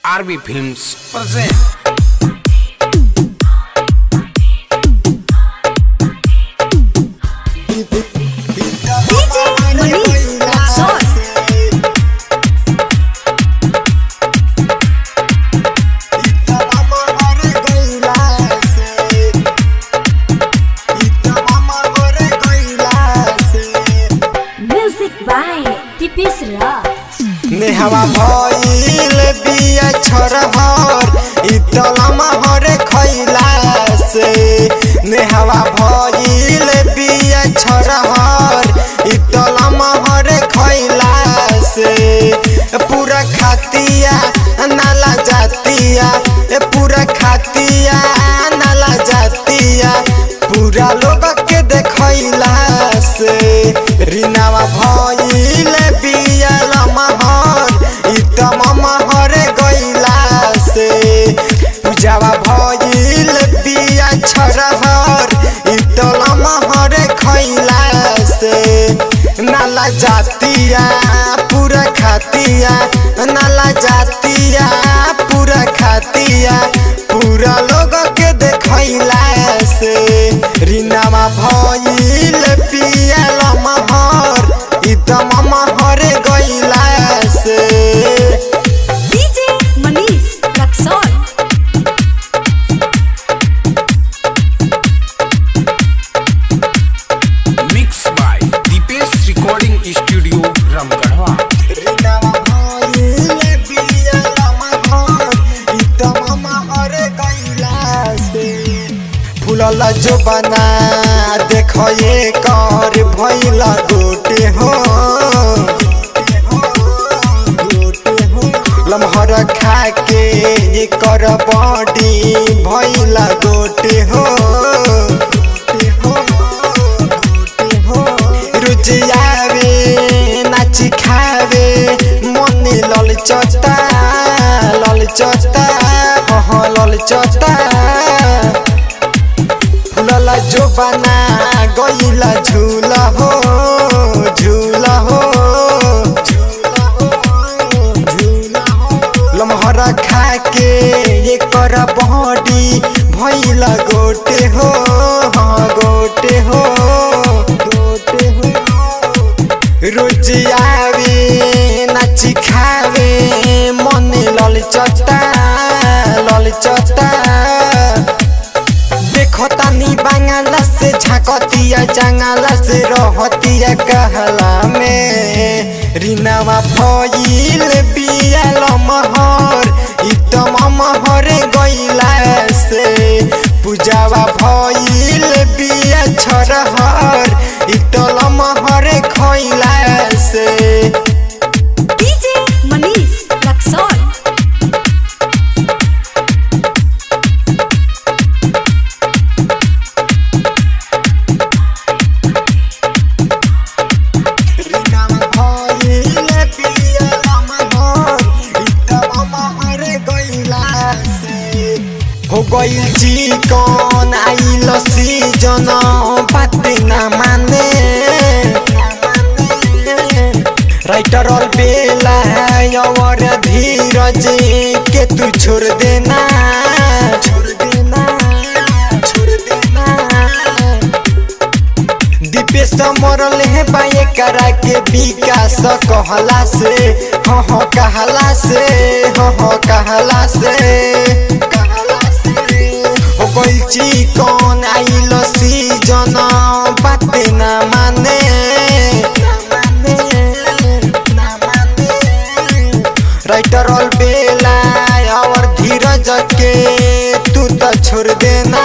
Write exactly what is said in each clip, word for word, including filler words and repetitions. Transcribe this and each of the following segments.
RB films present. नेहवा भइल बिया छोरहर इतलमा हरे खैला से नेहवा भइल बिया छोरहर इतलमा हरे खैला से पूरा खातिया नाला जातिया पूरा खातिया नाला जातिया पूरा लोग के देखैला से रिनावा भइल बिया पूजावा भइल बिया छोरहर इतलमा हरे खैला से नाला जातिया पूरा खातिया नाला जातिया पूरा खातिया पूरा लोग के देखैला से रिनामा भइल बिया लमहर इतलमा हरे गइला से। फूलला जो बना देखो ये कर भइला गोटे हो लमहर खा के ये कर बॉडी भइला गोटे हो रोज आवे नाची खावे मन लल चटा लल चटा हाँ लल चटा फूलला जो बना गइला झूला हो झूला हो लमहरा खा के ये कर बॉडी भइला गोटे हो हाँ गोटे हो गोटे हो रोज आवे नाची खावे मन लल चटा लल चटा देखतानी बांगला से झाकतिया जंगला से रहतिया कहला में रिनावा भइल बिया लमहर इतलमा हरे गइला से पूजावा भइल बिया छोरहर इतलमा हरे खैला से। हो गइल चिकन आइल सीजन बाते ना माने राइटर ऑल बेला और धीरज के तू छोड़ देना छोड़ देना छोड़ देना दीपेश मरल है बाए करा के विकास कहला से हाँ हाँ कहला से हाँ हाँ कहला से कोई चिकन आइल सीजन बाते ना माने राइटर ऑल बेला और धीरज के तू तो छोड़ देना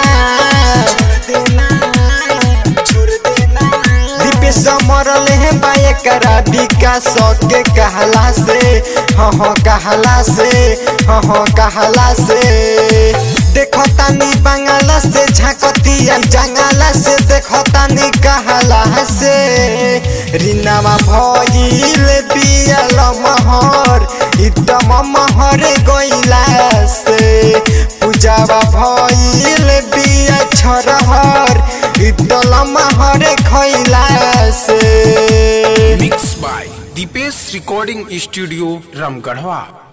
छोड़ देना दीपेश मरल है बाए करा विकास के कहला से हाँ हाँ कहला से हाँ हाँ कहला से देखतानी बांगला से झाकतिया जंगला से देखतानी कहला से रिनावा भइल बिया लमहर इतलमा हरे गइला से पूजावा भइल बिया छोरहर इतलमा हरे खैला से। Mix by Dipesh recording studio Ramgarhwa.